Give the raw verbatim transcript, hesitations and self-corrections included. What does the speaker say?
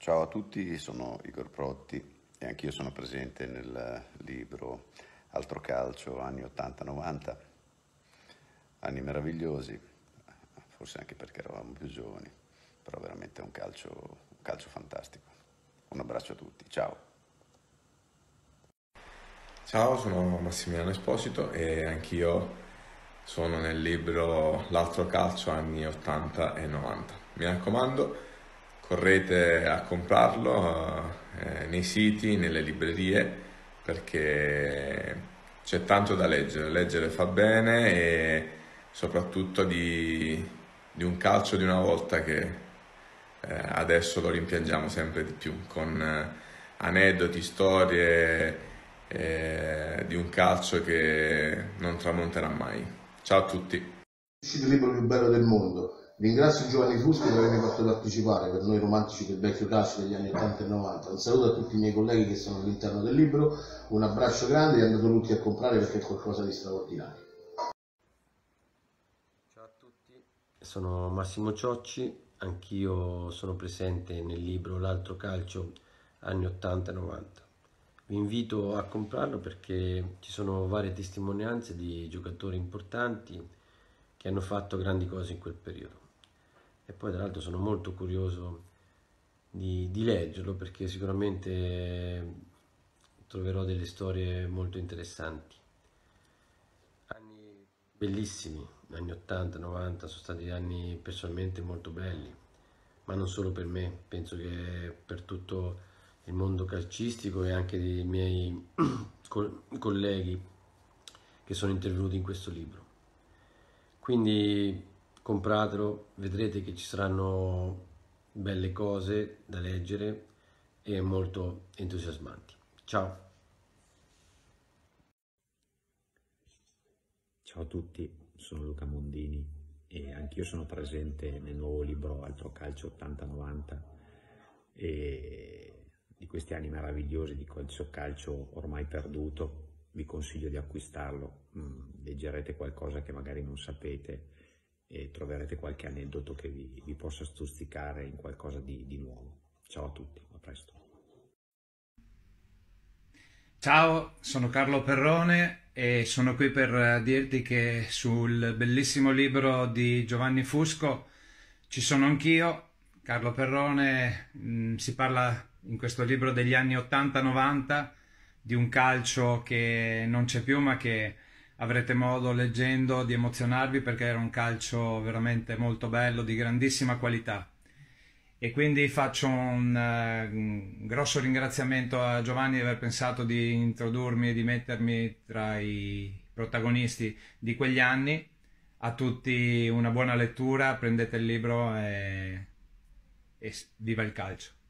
Ciao a tutti, sono Igor Protti e anch'io sono presente nel libro Altro calcio, anni ottanta novanta, anni meravigliosi, forse anche perché eravamo più giovani, però veramente un calcio, un calcio fantastico. Un abbraccio a tutti, ciao. Ciao, sono Massimiliano Esposito e anch'io sono nel libro L'altro calcio anni ottanta e novanta. Mi raccomando, correte a comprarlo eh, nei siti, nelle librerie, perché c'è tanto da leggere. Leggere fa bene e soprattutto di, di un calcio di una volta che eh, adesso lo rimpiangiamo sempre di più, con eh, aneddoti, storie eh, di un calcio che non tramonterà mai. Ciao a tutti. È uscito il libro più bello del mondo. Ringrazio Giovanni Fusco per avermi fatto partecipare, per noi romantici del vecchio calcio degli anni ottanta e novanta. Un saluto a tutti i miei colleghi che sono all'interno del libro, un abbraccio grande e andate tutti a comprare perché è qualcosa di straordinario. Ciao a tutti, sono Massimo Ciocci, anch'io sono presente nel libro L'altro calcio anni ottanta e novanta. Vi invito a comprarlo perché ci sono varie testimonianze di giocatori importanti che hanno fatto grandi cose in quel periodo. E poi tra l'altro sono molto curioso di, di leggerlo perché sicuramente troverò delle storie molto interessanti. Anni bellissimi, anni ottanta novanta, sono stati anni personalmente molto belli, ma non solo per me, penso che per tutto il mondo calcistico e anche dei miei colleghi che sono intervenuti in questo libro. Quindi compratelo, vedrete che ci saranno belle cose da leggere e molto entusiasmanti. Ciao! Ciao a tutti, sono Luca Mondini e anch'io sono presente nel nuovo libro Altro calcio ottanta novanta e di questi anni meravigliosi di questo calcio ormai perduto. Vi consiglio di acquistarlo, mm, leggerete qualcosa che magari non sapete e troverete qualche aneddoto che vi, vi possa stuzzicare in qualcosa di, di nuovo. Ciao a tutti, a presto. Ciao, sono Carlo Perrone e sono qui per dirti che sul bellissimo libro di Giovanni Fusco ci sono anch'io, Carlo Perrone. Mh, si parla in questo libro degli anni ottanta novanta, di un calcio che non c'è più ma che avrete modo leggendo di emozionarvi perché era un calcio veramente molto bello, di grandissima qualità. E quindi faccio un, eh, un grosso ringraziamento a Giovanni di aver pensato di introdurmi e di mettermi tra i protagonisti di quegli anni. A tutti una buona lettura, prendete il libro e, e viva il calcio.